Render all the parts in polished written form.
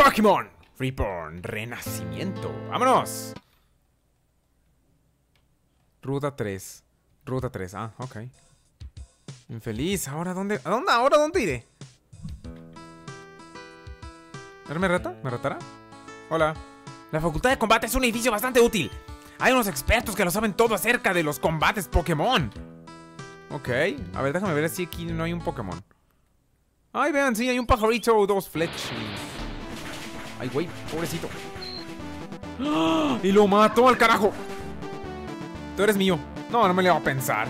Pokémon Reborn Renacimiento. ¡Vámonos! Ruta 3. Ruta 3, ok. Infeliz, ¿ahora dónde? ¿Ahora dónde iré? ¿Me reta? ¿Me retará? Hola. La facultad de combate es un edificio bastante útil. Hay unos expertos que lo saben todo acerca de los combates Pokémon. Ok, a ver, déjame ver si aquí no hay un Pokémon. Ay, vean, sí, hay un pajarito o dos Fletch. Ay, güey, pobrecito. ¡Ah! Y lo mató al carajo. Tú eres mío. No, no me le va a pensar.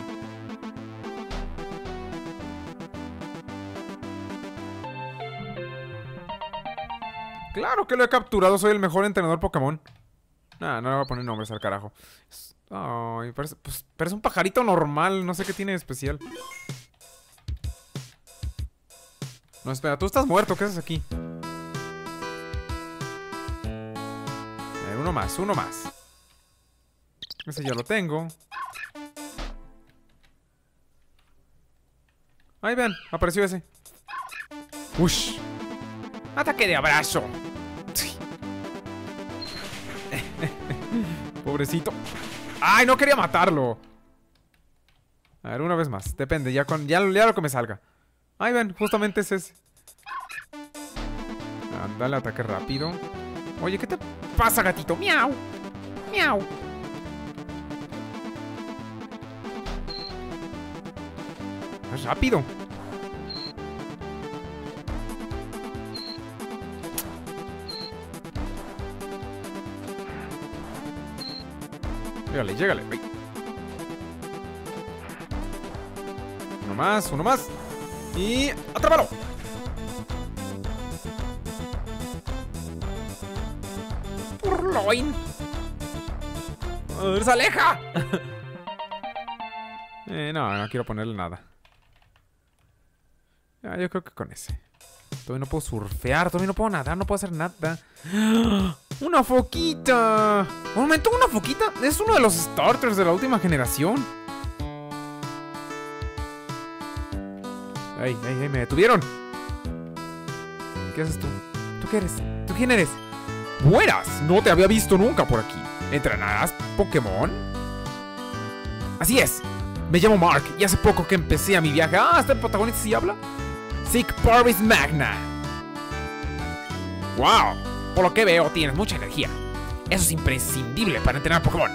Claro que lo he capturado, soy el mejor entrenador Pokémon. Nah, no le voy a poner nombres al carajo. Ay, parece, pues, parece un pajarito normal, no sé qué tiene de especial. No, espera, tú estás muerto, ¿qué haces aquí? A ver, uno más, uno más. Ese ya lo tengo. Ahí vean, apareció ese. ¡Ush! ¡Ataque de abrazo! Pobrecito. ¡Ay, no quería matarlo! A ver, una vez más. Depende, ya lo que me salga. Ahí ven, justamente es ese. Ándale, ataque rápido. Oye, ¿qué te pasa, gatito? ¡Miau! ¡Miau! ¡Es rápido! Llégale, llégale. Ay. Uno más, uno más. Y... ¡atrápalo! ¡Purloin! ¡Se aleja! No quiero ponerle nada. Yo creo que con ese. Todavía no puedo surfear, todavía no puedo nadar, no puedo hacer nada. ¡Una foquita! Un momento, ¿una foquita? Es uno de los starters de la última generación. ¡Ey, ey, ey! ¡Me detuvieron! ¿Qué haces tú? ¿Tú qué eres? ¿Tú quién eres? ¡Buenas! No te había visto nunca por aquí. ¿Entrenarás Pokémon? Así es. Me llamo Mark y hace poco que empecé a mi viaje. ¿Este protagonista sí habla? Sic Parvis Magna. ¡Wow! Por lo que veo, tienes mucha energía. Eso es imprescindible para entrenar Pokémon.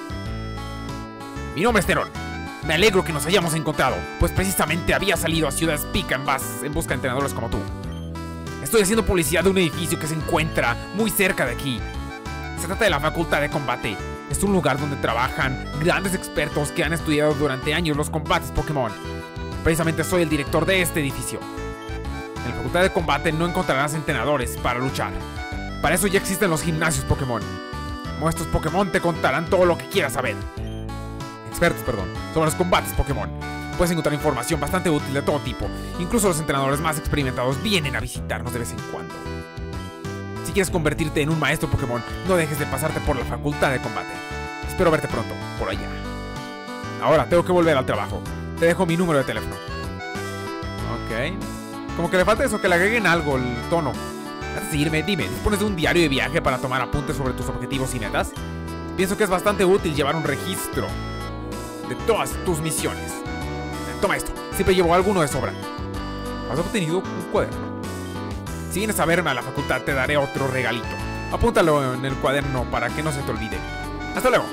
Mi nombre es Teron. Me alegro que nos hayamos encontrado, pues precisamente había salido a Ciudad Spica en busca de entrenadores como tú. Estoy haciendo publicidad de un edificio que se encuentra muy cerca de aquí. Se trata de la Facultad de Combate. Es un lugar donde trabajan grandes expertos que han estudiado durante años los combates Pokémon. Precisamente soy el director de este edificio. En la Facultad de Combate no encontrarás entrenadores para luchar. Para eso ya existen los gimnasios Pokémon. Nuestros Pokémon te contarán todo lo que quieras saber. Expertos, perdón, sobre los combates Pokémon. Puedes encontrar información bastante útil de todo tipo. Incluso los entrenadores más experimentados vienen a visitarnos de vez en cuando. Si quieres convertirte en un maestro Pokémon, no dejes de pasarte por la Facultad de Combate. Espero verte pronto, por allá. Ahora tengo que volver al trabajo. Te dejo mi número de teléfono. Ok. Como que le falta eso, que le agreguen algo, el tono. Antes de irme, dime, ¿dispones de un diario de viaje para tomar apuntes sobre tus objetivos y metas? Pienso que es bastante útil llevar un registro de todas tus misiones. Toma esto, siempre llevo alguno de sobra. ¿Has obtenido un cuaderno? Si vienes a verme a la facultad, te daré otro regalito. Apúntalo en el cuaderno para que no se te olvide. ¡Hasta luego!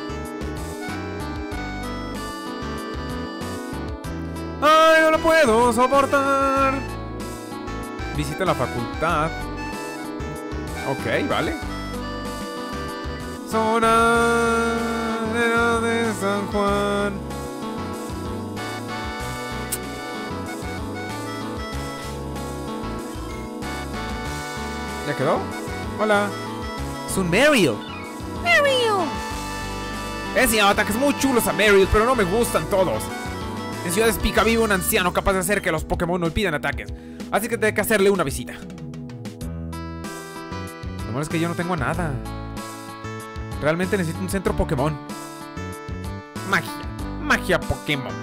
¡Ay, no lo puedo soportar! Visita la facultad. Ok, vale. Zona de San Juan. ¿Ya quedó? Hola. Es un Marill. ¡Marill! He enseñado ataques muy chulos a Marill, pero no me gustan todos. En Ciudad Spica vive un anciano capaz de hacer que los Pokémon no olviden ataques. Así que tengo que hacerle una visita. Lo malo es que yo no tengo nada. Realmente necesito un centro Pokémon. Magia. Magia Pokémon.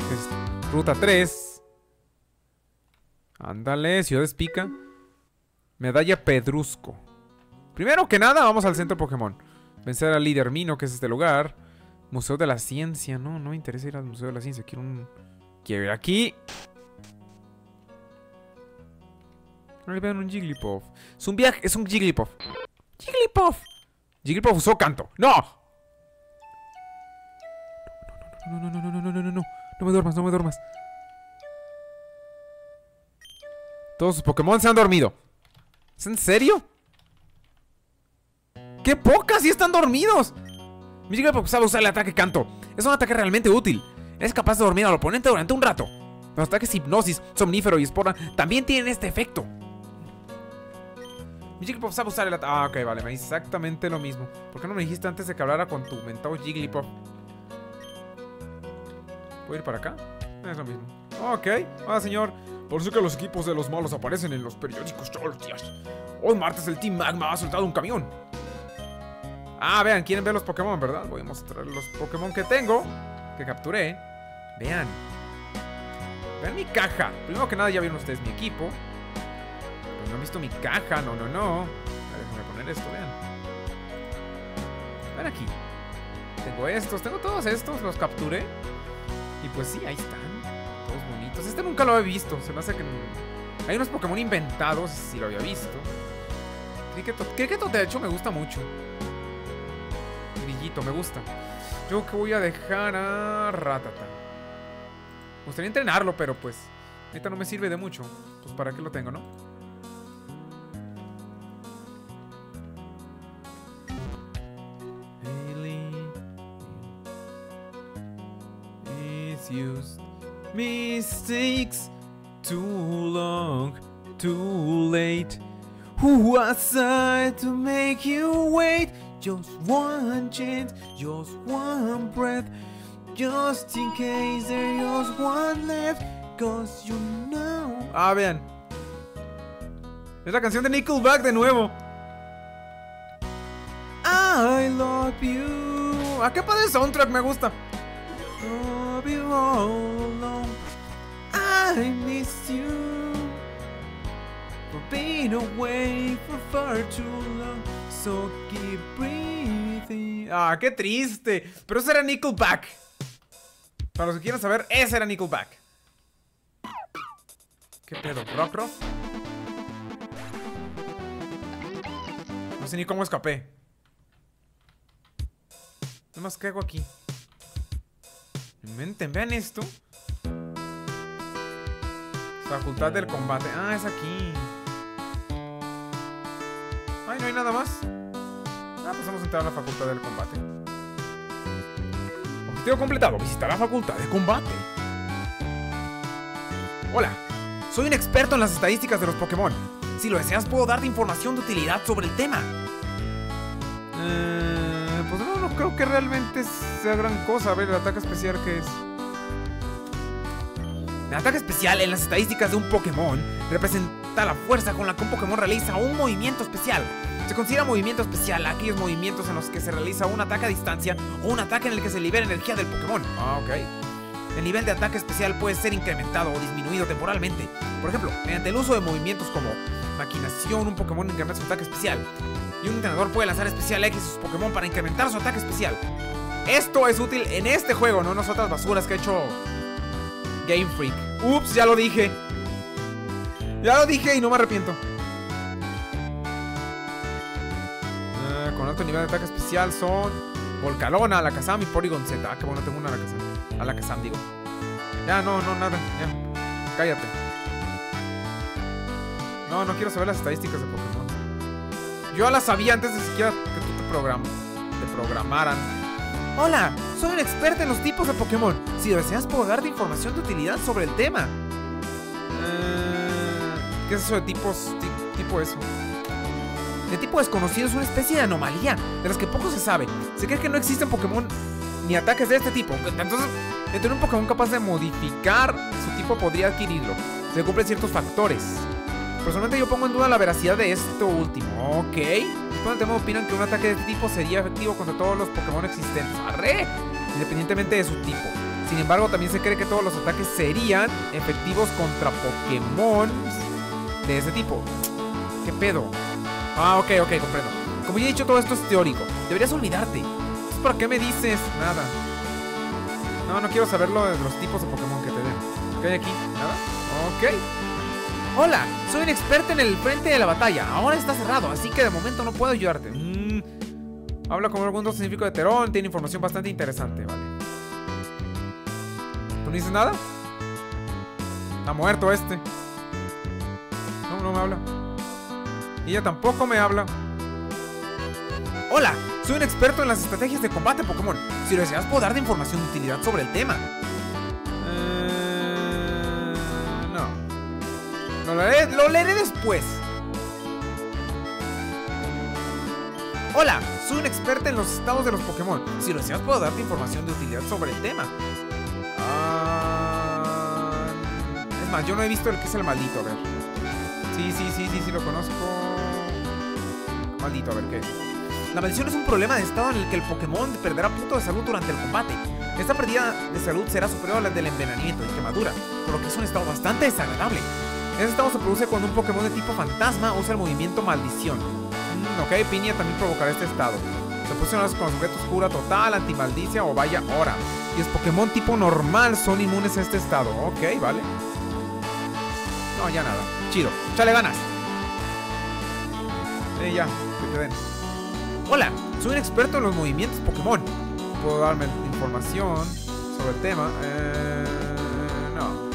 Ruta 3. Ándale, Ciudad Spica. Medalla Pedrusco. Primero que nada, vamos al centro Pokémon. Vencer al líder Mino, que es este lugar. Museo de la Ciencia. No, no me interesa ir al Museo de la Ciencia. Quiero ir aquí. No le vean un Jigglypuff. Es un viaje, es un Jigglypuff. Jigglypuff. Jigglypuff usó canto. ¡No! No. No me duermas, no me duermas. Todos sus Pokémon se han dormido. ¿Es en serio? ¡Qué pocas! ¡Sí están dormidos! Mi Jigglypuff sabe usar el ataque canto. Es un ataque realmente útil. Es capaz de dormir al oponente durante un rato. Los ataques hipnosis, somnífero y espora también tienen este efecto. Mi Jigglypuff sabe usar el ataque. Ah, ok, vale, me dice exactamente lo mismo. ¿Por qué no me dijiste antes de que hablara con tu mentado Jigglypuff? ¿Puedo ir para acá? Es lo mismo. Ok, señor. Por eso que los equipos de los malos aparecen en los periódicos todos los días. Hoy martes el Team Magma ha soltado un camión. Vean, quieren ver los Pokémon, ¿verdad? Voy a mostrar los Pokémon que tengo, que capturé. Vean. Vean mi caja. Primero que nada ya vieron ustedes mi equipo. Pero no han visto mi caja, no. Déjenme poner esto, vean. Ven aquí. Tengo estos, tengo todos estos, los capturé. Y pues sí, ahí están. Todos bonitos. Este nunca lo había visto. Se me hace que... Hay unos Pokémon inventados, si lo había visto. Kricketot, de hecho, me gusta mucho. Grillito, me gusta. Yo que voy a dejar a Rattata. Me gustaría entrenarlo, pero pues ahorita no me sirve de mucho. Pues para qué lo tengo, ¿no? Used mistakes too long, too late. Who was I to make you wait? Just one chance, just one breath, just in case there's just one left. Cause you know. Vean. Es la canción de Nickelback de nuevo. I love you. ¿Qué padre soundtrack? Me gusta. Be all alone. I miss you for being away for far too long. So keep breathing. Qué triste. Pero ese era Nickelback. Para los que quieran saber, ese era Nickelback. ¿Qué pedo? ¿Rockruff? No sé ni cómo escapé. Nada más que hago aquí. Vean esto. Facultad del combate. Es aquí. No hay nada más. Pues vamos a entrar a la facultad del combate. Objetivo completado. Visitar la facultad de combate. Hola. Soy un experto en las estadísticas de los Pokémon. Si lo deseas, puedo darte información de utilidad sobre el tema. Pues no creo que realmente sea gran cosa. A ver, el ataque especial, ¿qué es? El ataque especial en las estadísticas de un Pokémon representa la fuerza con la que un Pokémon realiza un movimiento especial. Se considera movimiento especial aquellos movimientos en los que se realiza un ataque a distancia o un ataque en el que se libera energía del Pokémon. Ok. El nivel de ataque especial puede ser incrementado o disminuido temporalmente. Por ejemplo, mediante el uso de movimientos como maquinación, un Pokémon incrementa su ataque especial. Y un entrenador puede lanzar especial X a sus Pokémon para incrementar su ataque especial. Esto es útil en este juego, no en las otras basuras que ha hecho Game Freak. Ups, ya lo dije. Ya lo dije y no me arrepiento. Con alto nivel de ataque especial son Volcarona, Alakazam y Porygon Z. Qué bueno, tengo una Alakazam, digo. Ya, no, nada, ya. Cállate. No quiero saber las estadísticas de Pokémon. Yo las sabía antes de siquiera que tú te programaran. Hola, soy un experto en los tipos de Pokémon. Si deseas, puedo darte información de utilidad sobre el tema. ¿Qué es eso de tipos? Tipo eso. El tipo desconocido es una especie de anomalía de las que poco se sabe. Se cree que no existen Pokémon ni ataques de este tipo. Entonces, de tener un Pokémon capaz de modificar su tipo podría adquirirlo. Se cumplen ciertos factores. Personalmente yo pongo en duda la veracidad de esto último. Ok. Después del tema opinan que un ataque de este tipo sería efectivo contra todos los Pokémon existentes. ¡Arre! Independientemente de su tipo. Sin embargo, también se cree que todos los ataques serían efectivos contra Pokémon de ese tipo. ¿Qué pedo? Ah, ok, comprendo. Como ya he dicho, todo esto es teórico. Deberías olvidarte. Entonces, ¿para qué me dices? Nada. No quiero saber lo de los tipos de Pokémon que te den. ¿Qué hay aquí? ¿Nada? Ok. Hola, soy un experto en el frente de la batalla. Ahora está cerrado, así que de momento no puedo ayudarte. Habla como algún científico de Terón. Tiene información bastante interesante, vale. ¿Tú no dices nada? Está muerto este. No me habla. Y ella tampoco me habla. Hola, soy un experto en las estrategias de combate Pokémon. Si lo deseas, puedo darte información de utilidad sobre el tema. No, lo leeré después. Hola, soy un experto en los estados de los Pokémon. Si lo deseas, puedo darte información de utilidad sobre el tema. Es más, yo no he visto el que es el maldito, a ver. Sí, lo conozco. Maldito, a ver, ¿qué? La maldición es un problema de estado en el que el Pokémon perderá puntos de salud durante el combate. Esta pérdida de salud será superior a la del envenenamiento y quemadura, por lo que es un estado bastante desagradable. Ese estado se produce cuando un Pokémon de tipo fantasma usa el movimiento maldición. Ok, Piña también provocará este estado. Se fusiona con sujetos cura total, antimaldicia o vaya hora. Y los Pokémon tipo normal son inmunes a este estado. Ok, vale. No, ya nada. Chido. ¡Échale ganas! Ya, que te den. Hola, soy un experto en los movimientos Pokémon. ¿Puedo darme información sobre el tema? No.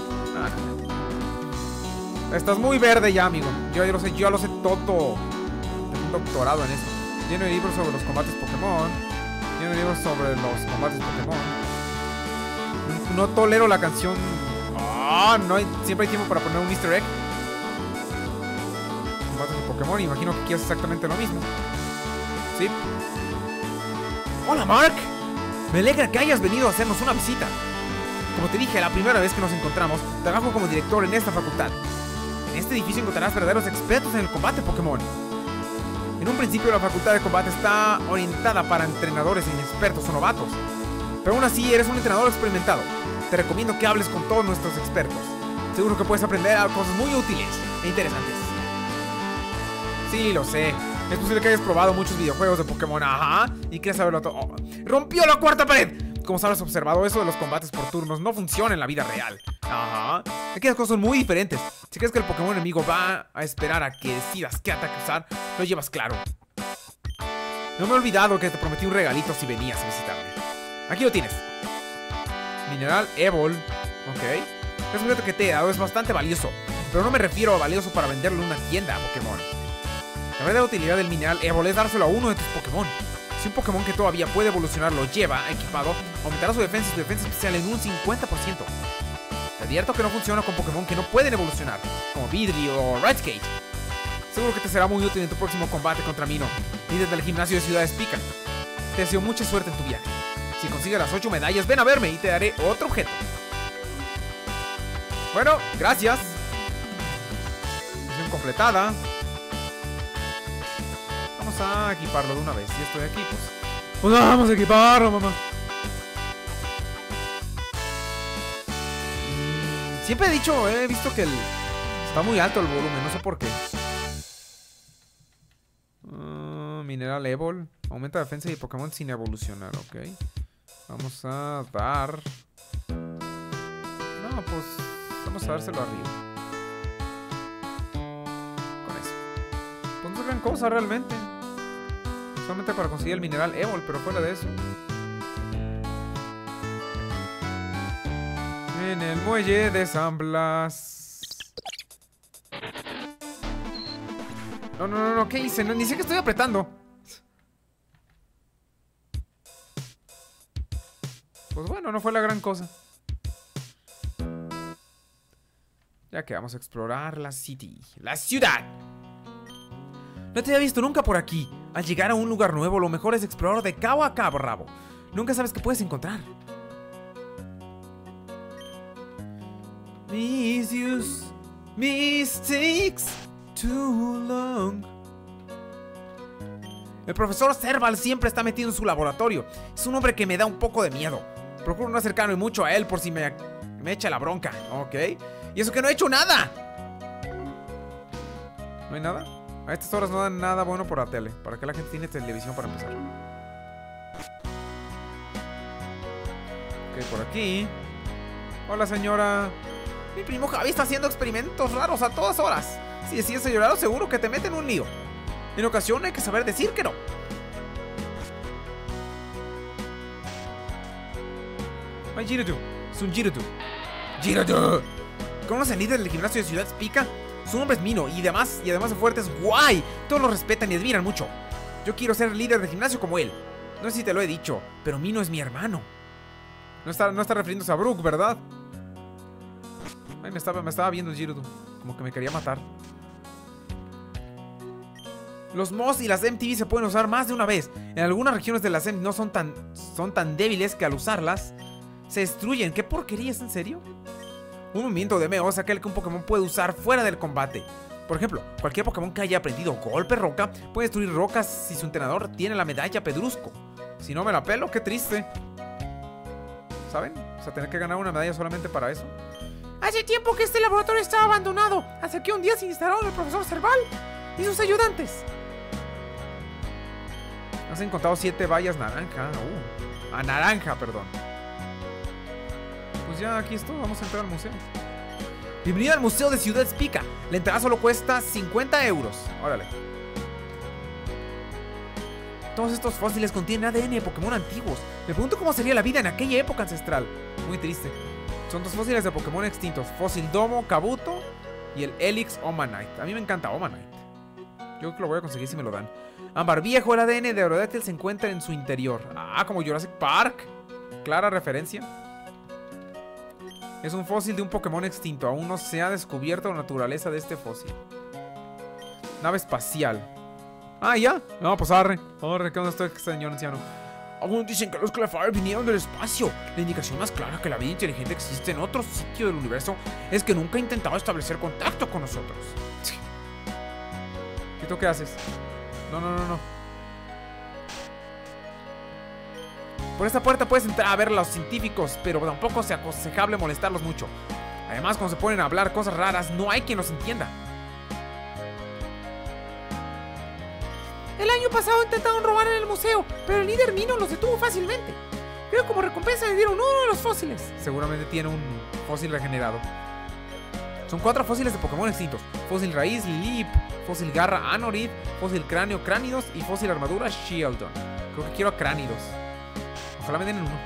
Estás muy verde ya, amigo. Yo lo sé todo. Tengo un doctorado en eso. Lleno de libros sobre los combates Pokémon. Lleno de libros sobre los combates Pokémon. No tolero la canción. Siempre hay tiempo para poner un easter egg. Combates de Pokémon, imagino que quieres exactamente lo mismo. Sí. Hola, Mark. Me alegra que hayas venido a hacernos una visita. Como te dije la primera vez que nos encontramos, trabajo como director en esta facultad. En este edificio encontrarás verdaderos expertos en el combate Pokémon. En un principio la facultad de combate está orientada para entrenadores inexpertos o novatos. Pero aún así eres un entrenador experimentado. Te recomiendo que hables con todos nuestros expertos. Seguro que puedes aprender cosas muy útiles e interesantes. Sí, lo sé. Es posible que hayas probado muchos videojuegos de Pokémon, ajá, y quieres saberlo todo. Oh, ¡rompió la cuarta pared! Como habrás observado, eso de los combates por turnos no funciona en la vida real. Ajá. Aquí las cosas son muy diferentes. Si crees que el Pokémon enemigo va a esperar a que decidas qué ataque usar, lo llevas claro. No me he olvidado que te prometí un regalito si venías a visitarme. Aquí lo tienes. Mineral Evol. Ok. Es un reto que te he dado, es bastante valioso. Pero no me refiero a valioso para venderlo en una tienda a Pokémon. La verdadera utilidad del Mineral Evol es dárselo a uno de tus Pokémon. Si un Pokémon que todavía puede evolucionar lo lleva equipado, aumentará su defensa y su defensa especial en un 50%. Te advierto que no funciona con Pokémon que no pueden evolucionar, como Vidrio o Raidscage. Seguro que te será muy útil en tu próximo combate contra Mino, líder del gimnasio de Ciudad Spica. Te deseo mucha suerte en tu viaje. Si consigues las 8 medallas, ven a verme y te daré otro objeto. Bueno, gracias. Misión completada. Vamos a equiparlo de una vez. Si estoy aquí, pues vamos a equiparlo, mamá. Siempre he visto que está muy alto el volumen, no sé por qué. Mineral Evol. Aumenta la defensa y Pokémon sin evolucionar, ok. Vamos a dar... No, pues vamos a dárselo arriba. Con eso. Pues no es gran cosa realmente. Solamente para conseguir el Mineral Evol, pero fuera de eso. En el muelle de San Blas. No, ¿qué hice? No, ni sé qué estoy apretando. Pues bueno, no fue la gran cosa. Ya que vamos a explorar la city. ¡La ciudad! No te había visto nunca por aquí. Al llegar a un lugar nuevo, lo mejor es explorar de cabo a cabo, rabo. Nunca sabes qué puedes encontrar. Mistakes too long. El profesor Serval siempre está metido en su laboratorio. Es un hombre que me da un poco de miedo. Procuro no acercarme mucho a él por si me echa la bronca. Ok. Y eso que no he hecho nada. ¿No hay nada? A estas horas no dan nada bueno por la tele. ¿Para qué la gente tiene televisión para empezar? Ok, por aquí. Hola, señora. Mi primo Javi está haciendo experimentos raros a todas horas. Si decides llorar, seguro que te mete en un lío. En ocasión hay que saber decir que no. Ay, Jirutu. Es un Jirutu. ¡Jirutu! ¿Conoces al líder del gimnasio de Ciudad Spica? Su nombre es Mino y además de fuerte es guay. Todos lo respetan y admiran mucho. Yo quiero ser líder de gimnasio como él. No sé si te lo he dicho, pero Mino es mi hermano. No está refiriéndose a Brook, ¿verdad? Ay, me estaba viendo el Jirutu. Como que me quería matar. Los MOS y las MTV se pueden usar más de una vez. En algunas regiones de las MTV no son tan débiles que al usarlas se destruyen. ¿Qué porquería es? ¿En serio? Un movimiento de MO es aquel que un Pokémon puede usar fuera del combate. Por ejemplo, cualquier Pokémon que haya aprendido Golpe Roca puede destruir rocas si su entrenador tiene la medalla Pedrusco. Si no me la pelo, qué triste. ¿Saben? O sea, tener que ganar una medalla solamente para eso. Hace tiempo que este laboratorio estaba abandonado, hasta que un día se instalaron el profesor Serval y sus ayudantes. Has encontrado 7 vallas naranja. Naranja, perdón. Pues ya aquí esto, vamos a entrar al museo. Bienvenido al Museo de Ciudad Spica. La entrada solo cuesta 50 euros. Órale. Todos estos fósiles contienen ADN de Pokémon antiguos. Me pregunto cómo sería la vida en aquella época ancestral. Muy triste. Son 2 fósiles de Pokémon extintos. Fósil Domo, Kabuto y el Helix Omanite. A mí me encanta Omanite. Yo creo que lo voy a conseguir si me lo dan. Ámbar viejo, el ADN de Aerodactyl se encuentra en su interior. Como Jurassic Park. Clara referencia. Es un fósil de un Pokémon extinto. Aún no se ha descubierto la naturaleza de este fósil. Nave espacial. ¿Ya? No, pues arre. Arre, ¿qué onda este señor anciano? Aún dicen que los Clefairy vinieron del espacio. La indicación más clara que la vida inteligente existe en otro sitio del universo es que nunca ha intentado establecer contacto con nosotros. ¿Y tú qué haces? No. Por esta puerta puedes entrar a ver a los científicos, pero tampoco es aconsejable molestarlos mucho. Además, cuando se ponen a hablar cosas raras, no hay quien los entienda. El año pasado intentaron robar en el museo, pero el líder Mino los detuvo fácilmente. Creo que como recompensa le dieron uno de los fósiles. Seguramente tiene un fósil regenerado. Son 4 fósiles de Pokémon extintos. Fósil raíz, Lip, fósil garra, Anorid, fósil cráneo, Cránidos y fósil armadura, Shieldon. Creo que quiero a Cránidos. Ojalá me den uno.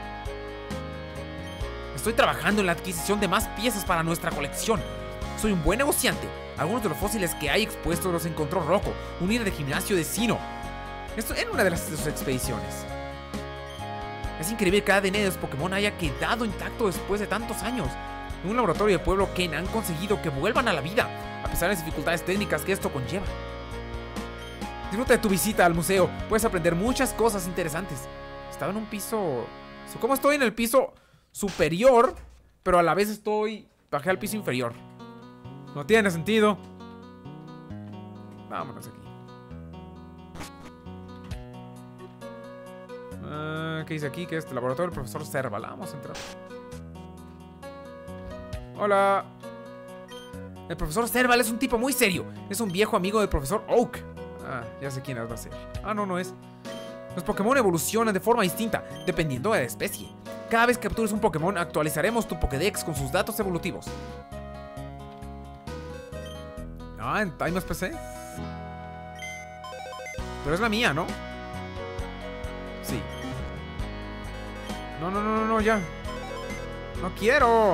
Estoy trabajando en la adquisición de más piezas para nuestra colección. Soy un buen negociante. Algunos de los fósiles que hay expuestos los encontró Rocco, un líder de gimnasio de Sinnoh. Esto en una de sus expediciones. Es increíble que el ADN de los Pokémon haya quedado intacto después de tantos años. En un laboratorio de pueblo Ken han conseguido que vuelvan a la vida, a pesar de las dificultades técnicas que esto conlleva. Disfruta de tu visita al museo. Puedes aprender muchas cosas interesantes. Estaba en un piso... ¿Cómo estoy en el piso superior? Pero a la vez bajé al piso inferior. No tiene sentido. Vámonos aquí. ¿Qué dice aquí? ¿Qué es? El laboratorio del profesor Serval. Vamos a entrar. Hola. El profesor Serval es un tipo muy serio. Es un viejo amigo del profesor Oak. Ya sé quién va a ser. No es. Los Pokémon evolucionan de forma distinta, dependiendo de la especie. Cada vez que captures un Pokémon, actualizaremos tu Pokédex con sus datos evolutivos. En Time PC. Pero es la mía, ¿no? Sí. No, ya. No quiero.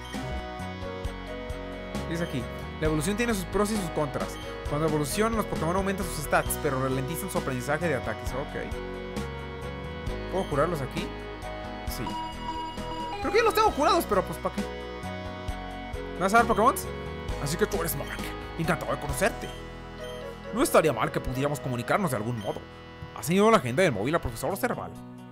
Dice aquí. La evolución tiene sus pros y sus contras. Cuando evolucionan, los Pokémon aumentan sus stats, pero ralentizan su aprendizaje de ataques. Ok. ¿Puedo curarlos aquí? Sí. Creo que ya los tengo curados, pero pues ¿para qué? ¿Vas a ver Pokémon? Así que tú eres Mark. Encantado de conocerte. No estaría mal que pudiéramos comunicarnos de algún modo. ¿Has ido a la agenda del móvil al profesor Serval?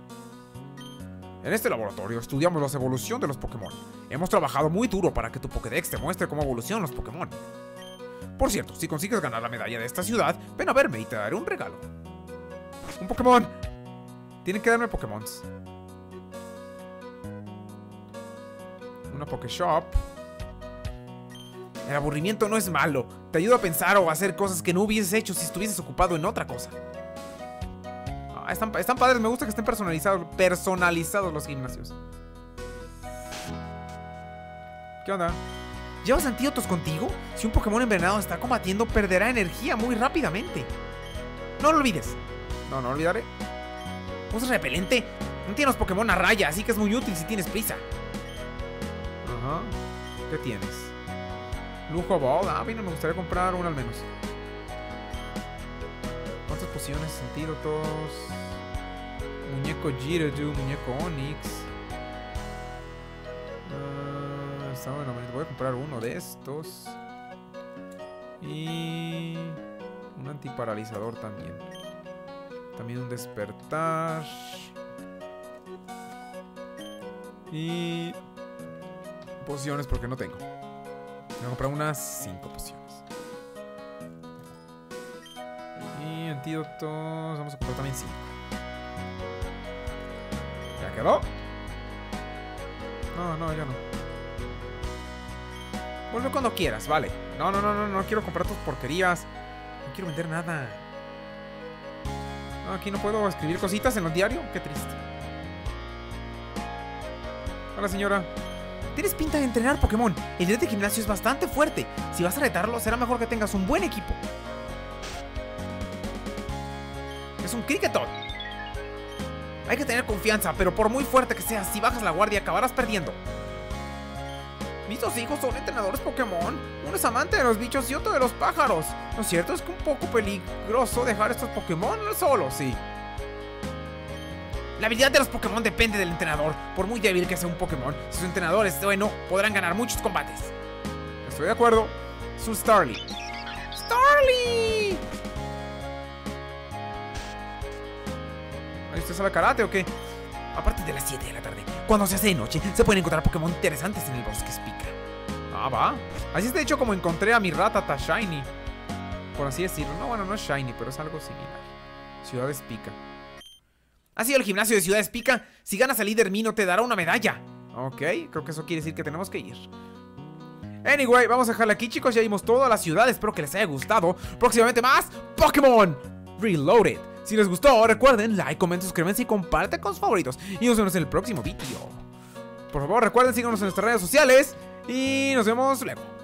En este laboratorio estudiamos la evolución de los Pokémon. Hemos trabajado muy duro para que tu Pokédex te muestre cómo evolucionan los Pokémon. Por cierto, si consigues ganar la medalla de esta ciudad, ven a verme y te daré un regalo. ¡Un Pokémon! Tienen que darme Pokémons. Una Pokéshop. El aburrimiento no es malo. Te ayuda a pensar o a hacer cosas que no hubieses hecho si estuvieses ocupado en otra cosa. Están padres, me gusta que estén personalizados los gimnasios. ¿Qué onda? ¿Llevas antídotos contigo? Si un Pokémon envenenado está combatiendo, perderá energía muy rápidamente. No lo olvides. No olvidaré. ¿Usas repelente? No tienes Pokémon a raya, así que es muy útil si tienes prisa. Ajá. ¿Qué tienes? Lujo Ball. Mira, me gustaría comprar uno al menos. ¿Cuántas pociones? Antídotos. Muñeco Jirodoo, muñeco Onix. Bueno, voy a comprar uno de estos. Y un antiparalizador también. También un despertar. Y pociones porque no tengo. Voy a comprar unas 5 pociones. Y antídotos. Vamos a comprar también 5. ¿Ya quedó? No, ya no. Vuelve cuando quieras, vale. No quiero comprar tus porquerías. No quiero vender nada. No, aquí no puedo escribir cositas en los diarios. Qué triste. Hola, señora. Tienes pinta de entrenar Pokémon. El nivel de gimnasio es bastante fuerte. Si vas a retarlo, será mejor que tengas un buen equipo. Es un Kricketot. Hay que tener confianza, pero por muy fuerte que seas, si bajas la guardia, acabarás perdiendo. Mis dos hijos son entrenadores Pokémon. Uno es amante de los bichos y otro de los pájaros. ¿No es cierto? Es que un poco peligroso dejar estos Pokémon solos, sí. La habilidad de los Pokémon depende del entrenador. Por muy débil que sea un Pokémon, si su entrenador es bueno, podrán ganar muchos combates. Estoy de acuerdo. Es un Starly. ¡Starly! ¿Usted sabe karate o qué? A partir de las 7 de la tarde, cuando se hace de noche, se pueden encontrar Pokémon interesantes en el bosque Spica. Va. Así es de hecho como encontré a mi Rattata Shiny. Por así decirlo. No, bueno, no es Shiny, pero es algo similar. Ciudad Spica. Ha sido el gimnasio de Ciudad Spica. Si ganas al líder Mino, te dará una medalla. Ok, creo que eso quiere decir que tenemos que ir. Anyway, vamos a dejarle aquí, chicos. Ya vimos toda la ciudad. Espero que les haya gustado. Próximamente más Pokémon Reloaded. Si les gustó, recuerden, like, comenten, suscríbanse y compartan con sus favoritos. Y nos vemos en el próximo video. Por favor, recuerden, síganos en nuestras redes sociales. Y nos vemos luego.